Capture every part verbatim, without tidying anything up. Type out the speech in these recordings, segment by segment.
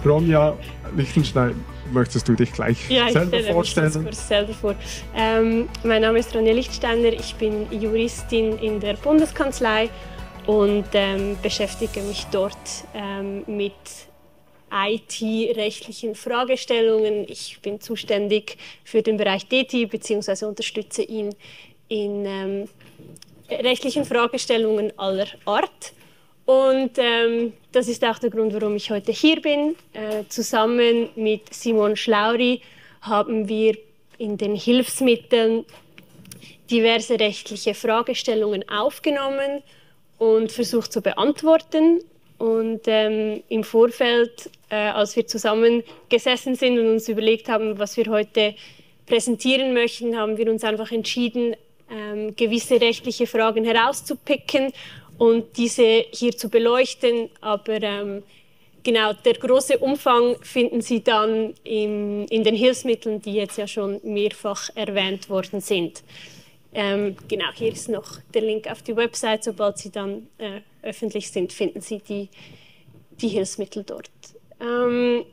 Ronja Lichtenstein, möchtest du dich gleich ja, selber ich vorstellen? Mich kurz selber vor. Ähm, mein Name ist Ronja Lichtensteiner, ich bin Juristin in der Bundeskanzlei und ähm, beschäftige mich dort ähm, mit I T-rechtlichen Fragestellungen. Ich bin zuständig für den Bereich D T I bzw. unterstütze ihn in ähm, rechtlichen Fragestellungen aller Art. Und ähm, das ist auch der Grund, warum ich heute hier bin. Äh, zusammen mit Simon Schlauri haben wir in den Hilfsmitteln diverse rechtliche Fragestellungen aufgenommen und versucht zu beantworten. Und ähm, im Vorfeld, äh, als wir zusammengesessen sind und uns überlegt haben, was wir heute präsentieren möchten, haben wir uns einfach entschieden, ähm, gewisse rechtliche Fragen herauszupicken und diese hier zu beleuchten. Aber ähm, genau, der große Umfang finden Sie dann im, in den Hilfsmitteln, die jetzt ja schon mehrfach erwähnt worden sind. Ähm, genau, hier ist noch der Link auf die Website. Sobald sie dann äh, öffentlich sind, finden Sie die, die Hilfsmittel dort. Ähm,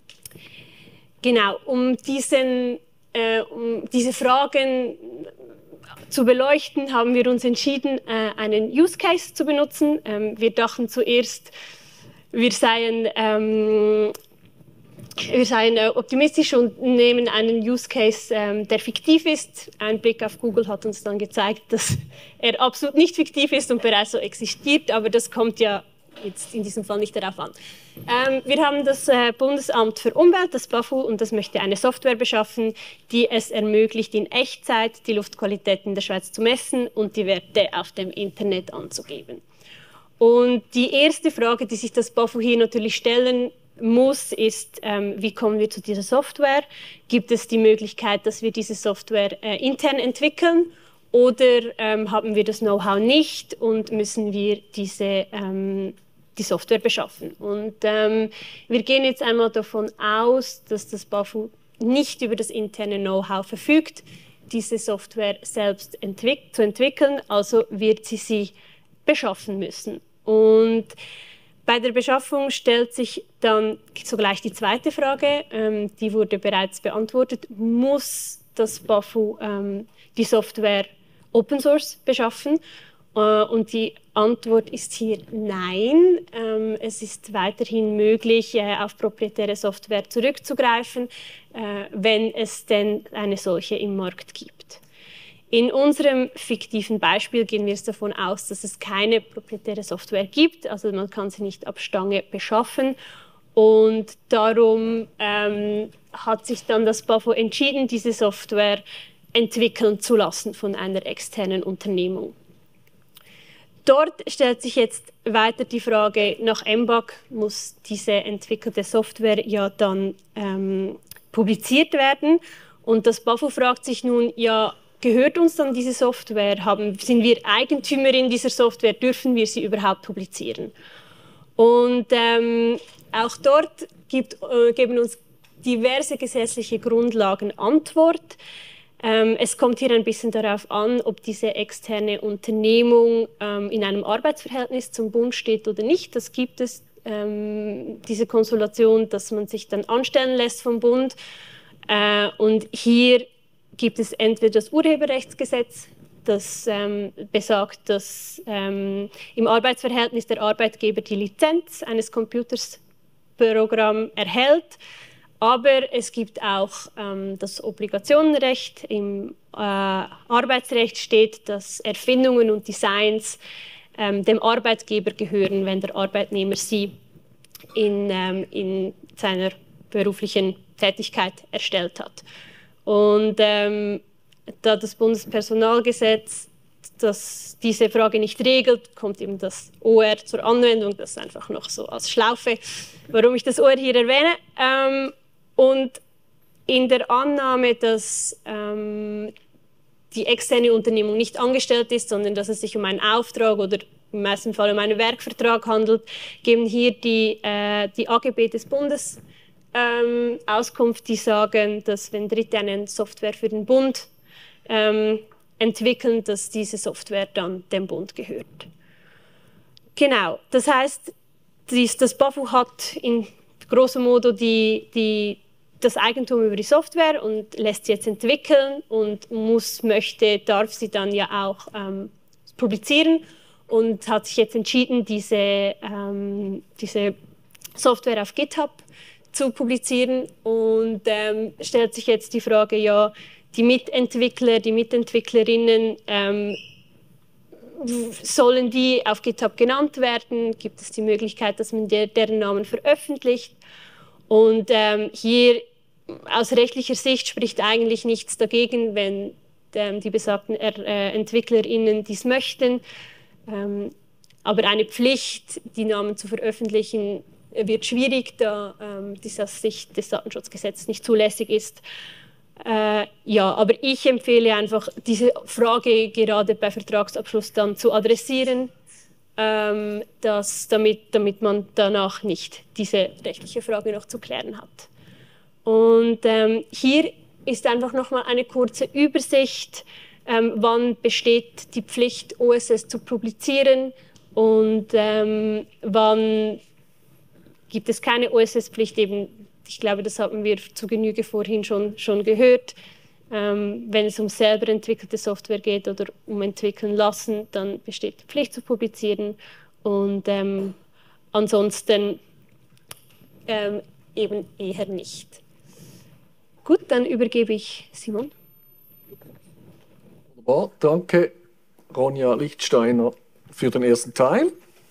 genau, um, diesen, äh, um diese Fragen zu beleuchten, haben wir uns entschieden, äh, einen Use Case zu benutzen. Ähm, wir dachten zuerst, wir seien, ähm, wir seien äh, optimistisch und nehmen einen Use Case, ähm, der fiktiv ist. Ein Blick auf Google hat uns dann gezeigt, dass er absolut nicht fiktiv ist und bereits so existiert, aber das kommt ja jetzt in diesem Fall nicht darauf an. Ähm, wir haben das äh, Bundesamt für Umwelt, das BAFU, und das möchte eine Software beschaffen, die es ermöglicht, in Echtzeit die Luftqualität in der Schweiz zu messen und die Werte auf dem Internet anzugeben. Und die erste Frage, die sich das BAFU hier natürlich stellen muss, ist, ähm, wie kommen wir zu dieser Software? Gibt es die Möglichkeit, dass wir diese Software äh, intern entwickeln? Oder ähm, haben wir das Know-how nicht und müssen wir diese, ähm, die Software beschaffen? Und ähm, wir gehen jetzt einmal davon aus, dass das BAFU nicht über das interne Know-how verfügt, diese Software selbst entwick- zu entwickeln, also wird sie sie beschaffen müssen. Und bei der Beschaffung stellt sich dann sogleich die zweite Frage, ähm, die wurde bereits beantwortet. Muss das BAFU ähm, die Software Open Source beschaffen? Äh, und die Antwort ist hier nein. Ähm, es ist weiterhin möglich, äh, auf proprietäre Software zurückzugreifen, äh, wenn es denn eine solche im Markt gibt. In unserem fiktiven Beispiel gehen wir jetzt davon aus, dass es keine proprietäre Software gibt, also man kann sie nicht ab Stange beschaffen. Und darum ähm, hat sich dann das BAFU entschieden, diese Software entwickeln zu lassen von einer externen Unternehmung. Dort stellt sich jetzt weiter die Frage, nach M B A C muss diese entwickelte Software ja dann ähm, publiziert werden. Und das BAFU fragt sich nun, ja, gehört uns dann diese Software? Haben, sind wir Eigentümerin dieser Software? Dürfen wir sie überhaupt publizieren? Und ähm, auch dort gibt, äh, geben uns diverse gesetzliche Grundlagen Antwort. Ähm, es kommt hier ein bisschen darauf an, ob diese externe Unternehmung ähm, in einem Arbeitsverhältnis zum Bund steht oder nicht. Das gibt es, ähm, diese Konstellation, dass man sich dann anstellen lässt vom Bund. Äh, und hier gibt es entweder das Urheberrechtsgesetz, das ähm, besagt, dass ähm, im Arbeitsverhältnis der Arbeitgeber die Lizenz eines Computerprogramms erhält. Aber es gibt auch ähm, das Obligationenrecht. Im äh, Arbeitsrecht steht, dass Erfindungen und Designs ähm, dem Arbeitgeber gehören, wenn der Arbeitnehmer sie in, ähm, in seiner beruflichen Tätigkeit erstellt hat. Und ähm, da das Bundespersonalgesetz das diese Frage nicht regelt, kommt eben das O R zur Anwendung. Das ist einfach noch so als Schlaufe, warum ich das O R hier erwähne. Ähm, und in der Annahme, dass ähm, die externe Unternehmung nicht angestellt ist, sondern dass es sich um einen Auftrag oder im meisten Fall um einen Werkvertrag handelt, geben hier die, äh, die A G B des Bundes Ähm, Auskunft, die sagen, dass wenn Dritte eine Software für den Bund ähm, entwickeln, dass diese Software dann dem Bund gehört. Genau, das heißt, dies, das BAFU hat in grosso modo die, die, das Eigentum über die Software und lässt sie jetzt entwickeln und muss, möchte, darf sie dann ja auch ähm, publizieren und hat sich jetzt entschieden, diese, ähm, diese Software auf GitHub zu publizieren und ähm, stellt sich jetzt die Frage, ja, die Mitentwickler, die Mitentwicklerinnen, ähm, sollen die auf GitHub genannt werden? Gibt es die Möglichkeit, dass man der, deren Namen veröffentlicht? Und ähm, hier aus rechtlicher Sicht spricht eigentlich nichts dagegen, wenn ähm, die besagten äh, EntwicklerInnen dies möchten. Ähm, aber eine Pflicht, die Namen zu veröffentlichen, wird schwierig, da ähm, dies aus Sicht des Datenschutzgesetzes nicht zulässig ist. Äh, ja, aber ich empfehle einfach, diese Frage gerade bei Vertragsabschluss dann zu adressieren, ähm, dass, damit, damit man danach nicht diese rechtliche Frage noch zu klären hat. Und ähm, hier ist einfach nochmal eine kurze Übersicht, ähm, wann besteht die Pflicht, O S S zu publizieren und ähm, wann gibt es keine O S S-Pflicht. Eben, ich glaube, das haben wir zu Genüge vorhin schon, schon gehört. Ähm, wenn es um selber entwickelte Software geht oder um entwickeln lassen, dann besteht die Pflicht zu publizieren. Und ähm, ansonsten ähm, eben eher nicht. Gut, dann übergebe ich Simon. Wunderbar, danke Ronja Lichtsteiner für den ersten Teil.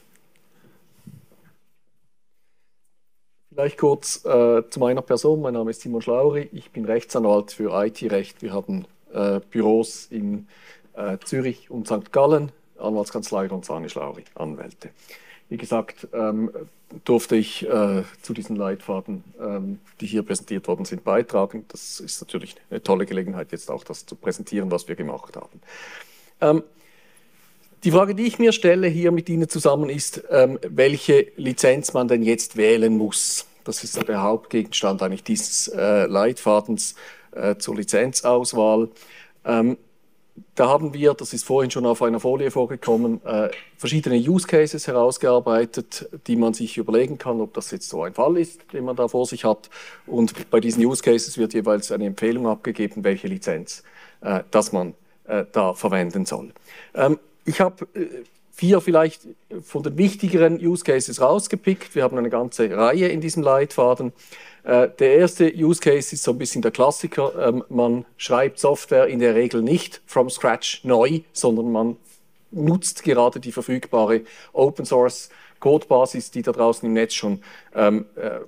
Vielleicht kurz äh, zu meiner Person. Mein Name ist Simon Schlauri. Ich bin Rechtsanwalt für I T-Recht. Wir haben äh, Büros in äh, Zürich und Sankt Gallen, Anwaltskanzlei Ronzani Schlauri, Anwälte. Wie gesagt, ähm, durfte ich äh, zu diesen Leitfaden, ähm, die hier präsentiert worden sind, beitragen. Das ist natürlich eine tolle Gelegenheit, jetzt auch das zu präsentieren, was wir gemacht haben. Ähm, Die Frage, die ich mir stelle hier mit Ihnen zusammen, ist, ähm, welche Lizenz man denn jetzt wählen muss. Das ist ja der Hauptgegenstand eigentlich dieses äh, Leitfadens äh, zur Lizenzauswahl. Ähm, da haben wir, das ist vorhin schon auf einer Folie vorgekommen, äh, verschiedene Use Cases herausgearbeitet, die man sich überlegen kann, ob das jetzt so ein Fall ist, den man da vor sich hat. Und bei diesen Use Cases wird jeweils eine Empfehlung abgegeben, welche Lizenz äh, dass man äh, da verwenden soll. Ähm, Ich habe vier vielleicht von den wichtigeren Use Cases rausgepickt. Wir haben eine ganze Reihe in diesem Leitfaden. Der erste Use Case ist so ein bisschen der Klassiker. Man schreibt Software in der Regel nicht from scratch neu, sondern man nutzt gerade die verfügbare Open Source Codebasis, die da draußen im Netz schon ähm,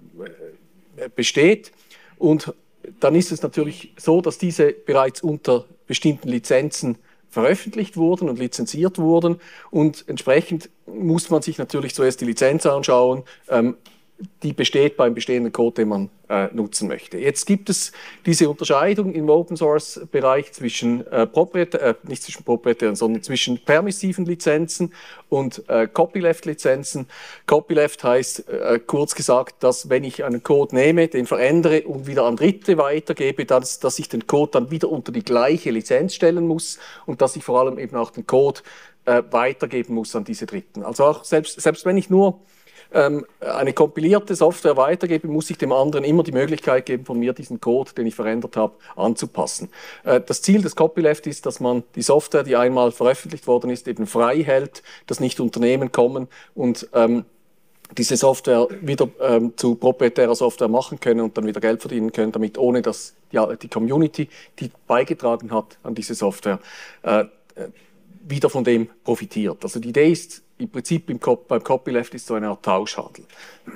äh, besteht. Und dann ist es natürlich so, dass diese bereits unter bestimmten Lizenzen veröffentlicht wurden und lizenziert wurden und entsprechend muss man sich natürlich zuerst die Lizenz anschauen, ähm, die besteht beim bestehenden Code, den man äh, nutzen möchte. Jetzt gibt es diese Unterscheidung im Open-Source-Bereich zwischen, äh, proprietär, äh, nicht zwischen proprietären, sondern zwischen permissiven Lizenzen und äh, Copyleft-Lizenzen. Copyleft heißt äh, kurz gesagt, dass wenn ich einen Code nehme, den verändere und wieder an Dritte weitergebe, dass, dass ich den Code dann wieder unter die gleiche Lizenz stellen muss und dass ich vor allem eben auch den Code äh, weitergeben muss an diese Dritten. Also auch selbst, selbst wenn ich nur eine kompilierte Software weitergebe, muss ich dem anderen immer die Möglichkeit geben, von mir diesen Code, den ich verändert habe, anzupassen. Das Ziel des Copyleft ist, dass man die Software, die einmal veröffentlicht worden ist, eben frei hält, dass nicht Unternehmen kommen und ähm, diese Software wieder ähm, zu proprietärer Software machen können und dann wieder Geld verdienen können, damit ohne dass die, die Community, die beigetragen hat an diese Software, äh, wieder von dem profitiert. Also die Idee ist, im Prinzip im Cop beim Copyleft ist so eine Art Tauschhandel.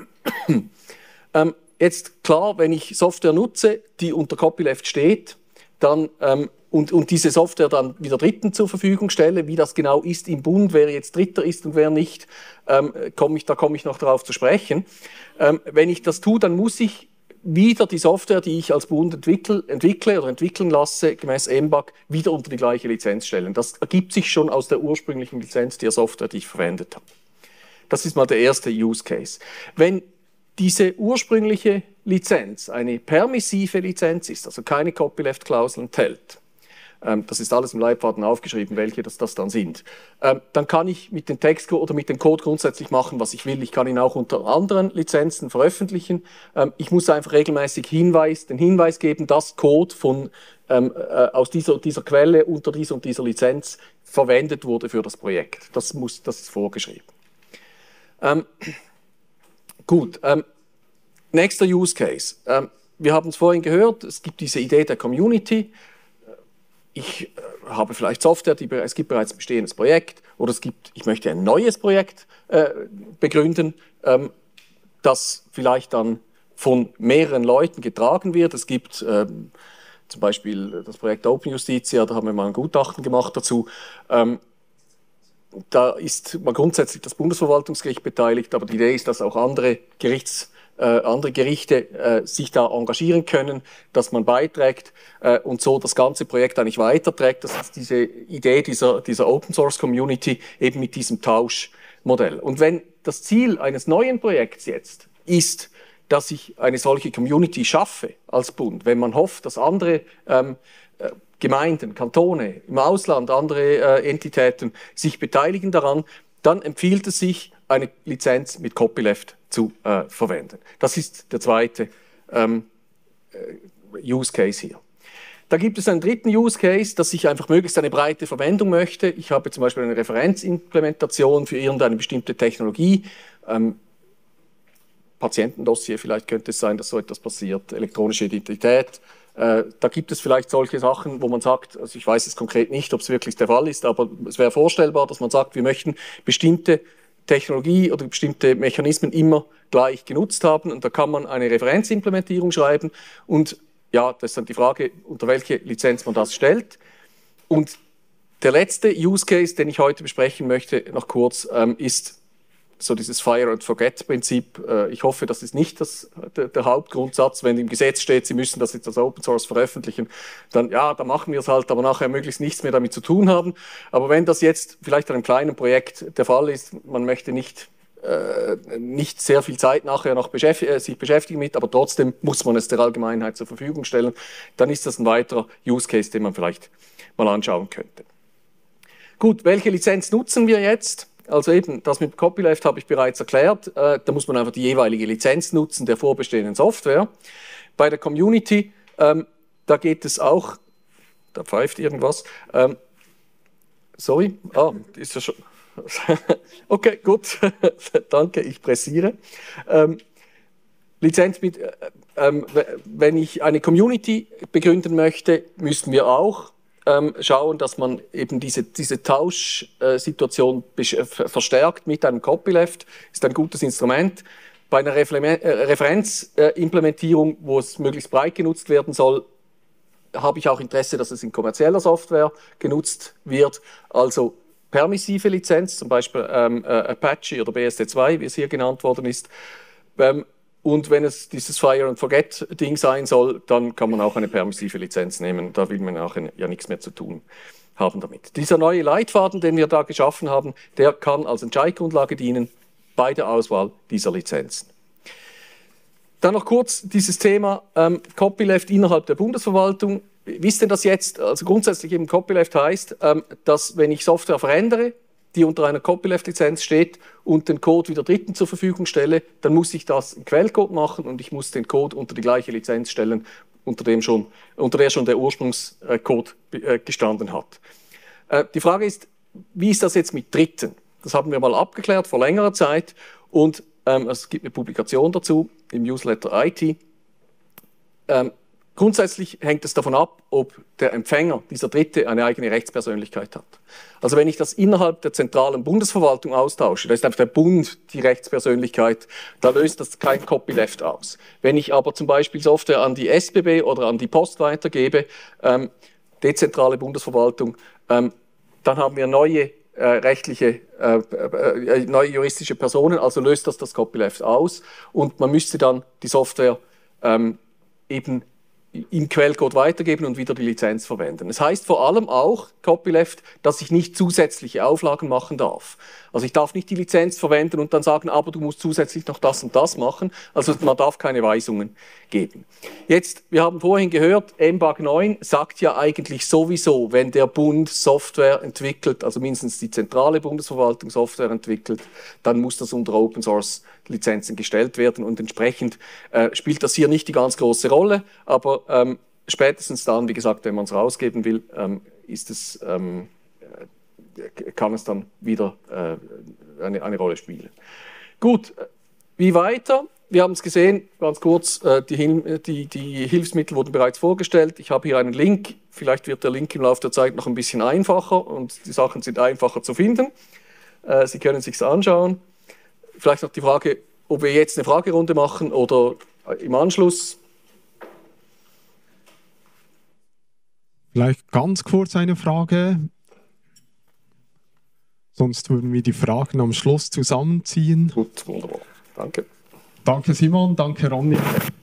ähm, jetzt klar, wenn ich Software nutze, die unter Copyleft steht, dann, ähm, und, und diese Software dann wieder Dritten zur Verfügung stelle, wie das genau ist im Bund, wer jetzt Dritter ist und wer nicht, ähm, komm ich, da komme ich noch darauf zu sprechen. Ähm, wenn ich das tue, dann muss ich wieder die Software, die ich als Bund entwickle, entwickle oder entwickeln lasse, gemäß E M B A C, wieder unter die gleiche Lizenz stellen. Das ergibt sich schon aus der ursprünglichen Lizenz der Software, die ich verwendet habe. Das ist mal der erste Use Case. Wenn diese ursprüngliche Lizenz eine permissive Lizenz ist, also keine Copyleft-Klausel enthält, Ähm, das ist alles im Leitfaden aufgeschrieben, welche das, das dann sind. Ähm, dann kann ich mit dem Text oder mit dem Code grundsätzlich machen, was ich will. Ich kann ihn auch unter anderen Lizenzen veröffentlichen. Ähm, ich muss einfach regelmäßig Hinweis, den Hinweis geben, dass Code von, ähm, äh, aus dieser, dieser Quelle unter dieser und dieser Lizenz verwendet wurde für das Projekt. Das, muss, das ist vorgeschrieben. Ähm, gut, ähm, nächster Use Case. Ähm, wir haben es vorhin gehört, es gibt diese Idee der Community. Ich äh, habe vielleicht Software, die, es gibt bereits ein bestehendes Projekt oder es gibt, ich möchte ein neues Projekt äh, begründen, ähm, das vielleicht dann von mehreren Leuten getragen wird. Es gibt ähm, zum Beispiel das Projekt Open Justitia, da haben wir mal ein Gutachten gemacht dazu. Ähm, da ist mal grundsätzlich das Bundesverwaltungsgericht beteiligt, aber die Idee ist, dass auch andere Gerichts Äh, andere Gerichte äh, sich da engagieren können, dass man beiträgt äh, und so das ganze Projekt eigentlich weiterträgt. Das ist diese Idee dieser, dieser Open Source Community eben mit diesem Tauschmodell. Und wenn das Ziel eines neuen Projekts jetzt ist, dass ich eine solche Community schaffe als Bund, wenn man hofft, dass andere ähm, äh, Gemeinden, Kantone im Ausland, andere äh, Entitäten sich beteiligen daran, dann empfiehlt es sich, eine Lizenz mit Copyleft zu äh, verwenden. Das ist der zweite ähm, äh, Use Case hier. Da gibt es einen dritten Use Case, dass ich einfach möglichst eine breite Verwendung möchte. Ich habe zum Beispiel eine Referenzimplementation für irgendeine bestimmte Technologie. Ähm, Patientendossier, vielleicht könnte es sein, dass so etwas passiert. Elektronische Identität. Äh, da gibt es vielleicht solche Sachen, wo man sagt, also ich weiß es konkret nicht, ob es wirklich der Fall ist, aber es wäre vorstellbar, dass man sagt, wir möchten bestimmte Technologie oder bestimmte Mechanismen immer gleich genutzt haben und da kann man eine Referenzimplementierung schreiben und ja, das ist dann die Frage, unter welche Lizenz man das stellt. Und der letzte Use Case, den ich heute besprechen möchte, noch kurz, ähm, ist so dieses Fire-and-Forget-Prinzip. Äh, ich hoffe, das ist nicht das, der, der Hauptgrundsatz. Wenn im Gesetz steht, Sie müssen das jetzt als Open Source veröffentlichen, dann ja, dann machen wir es halt, aber nachher möglichst nichts mehr damit zu tun haben. Aber wenn das jetzt vielleicht an einem kleinen Projekt der Fall ist, man möchte nicht, äh, nicht sehr viel Zeit nachher noch beschäftigen, äh, sich beschäftigen mit, aber trotzdem muss man es der Allgemeinheit zur Verfügung stellen, dann ist das ein weiterer Use Case, den man vielleicht mal anschauen könnte. Gut, welche Lizenz nutzen wir jetzt? Also eben, das mit Copyleft habe ich bereits erklärt. Äh, da muss man einfach die jeweilige Lizenz nutzen der vorbestehenden Software. Bei der Community, ähm, da geht es auch, da pfeift irgendwas. Ähm, sorry, ah, ist ja schon. Okay, gut, danke, ich pressiere. Ähm, Lizenz mit, äh, äh, wenn ich eine Community begründen möchte, müssten wir auch schauen, dass man eben diese, diese Tauschsituation äh, verstärkt mit einem Copyleft, ist ein gutes Instrument. Bei einer Referenzimplementierung, äh, wo es möglichst breit genutzt werden soll, habe ich auch Interesse, dass es in kommerzieller Software genutzt wird. Also permissive Lizenz, zum Beispiel ähm, äh, Apache oder B S D zwei, wie es hier genannt worden ist. Ähm, Und wenn es dieses Fire-and-Forget-Ding sein soll, dann kann man auch eine permissive Lizenz nehmen. Da will man auch ja nichts mehr zu tun haben damit. Dieser neue Leitfaden, den wir da geschaffen haben, der kann als Entscheidgrundlage dienen bei der Auswahl dieser Lizenzen. Dann noch kurz dieses Thema ähm, Copyleft innerhalb der Bundesverwaltung. Wisst ihr das jetzt? Also grundsätzlich eben Copyleft heißt, ähm, dass wenn ich Software verändere, die unter einer Copyleft-Lizenz steht und den Code wieder Dritten zur Verfügung stelle, dann muss ich das im Quellcode machen und ich muss den Code unter die gleiche Lizenz stellen, unter, dem schon, unter der schon der Ursprungscode gestanden hat. Die Frage ist, wie ist das jetzt mit Dritten? Das haben wir mal abgeklärt vor längerer Zeit und ähm, es gibt eine Publikation dazu im Newsletter I T. Ähm, Grundsätzlich hängt es davon ab, ob der Empfänger, dieser Dritte, eine eigene Rechtspersönlichkeit hat. Also wenn ich das innerhalb der zentralen Bundesverwaltung austausche, da ist einfach der Bund die Rechtspersönlichkeit, da löst das kein Copyleft aus. Wenn ich aber zum Beispiel Software an die S B B oder an die Post weitergebe, ähm, dezentrale Bundesverwaltung, ähm, dann haben wir neue äh, rechtliche, äh, äh, neue juristische Personen, also löst das das Copyleft aus und man müsste dann die Software ähm, eben im Quellcode weitergeben und wieder die Lizenz verwenden. Das heißt vor allem auch, Copyleft, dass ich nicht zusätzliche Auflagen machen darf. Also ich darf nicht die Lizenz verwenden und dann sagen, aber du musst zusätzlich noch das und das machen. Also man darf keine Weisungen geben. Jetzt, wir haben vorhin gehört, M B A G neun sagt ja eigentlich sowieso, wenn der Bund Software entwickelt, also mindestens die zentrale Bundesverwaltung Software entwickelt, dann muss das unter Open Source Lizenzen gestellt werden und entsprechend äh, spielt das hier nicht die ganz große Rolle, aber ähm, spätestens dann, wie gesagt, wenn man es rausgeben will, ähm, ist es, ähm, äh, kann es dann wieder äh, eine, eine Rolle spielen. Gut, wie weiter? Wir haben es gesehen, ganz kurz, äh, die, Hil die, die Hilfsmittel wurden bereits vorgestellt. Ich habe hier einen Link, vielleicht wird der Link im Laufe der Zeit noch ein bisschen einfacher und die Sachen sind einfacher zu finden. Äh, Sie können es sich anschauen. Vielleicht noch die Frage, ob wir jetzt eine Fragerunde machen oder im Anschluss. Vielleicht ganz kurz eine Frage. Sonst würden wir die Fragen am Schluss zusammenziehen. Gut, wunderbar. Danke. Danke Simon, danke Ronny.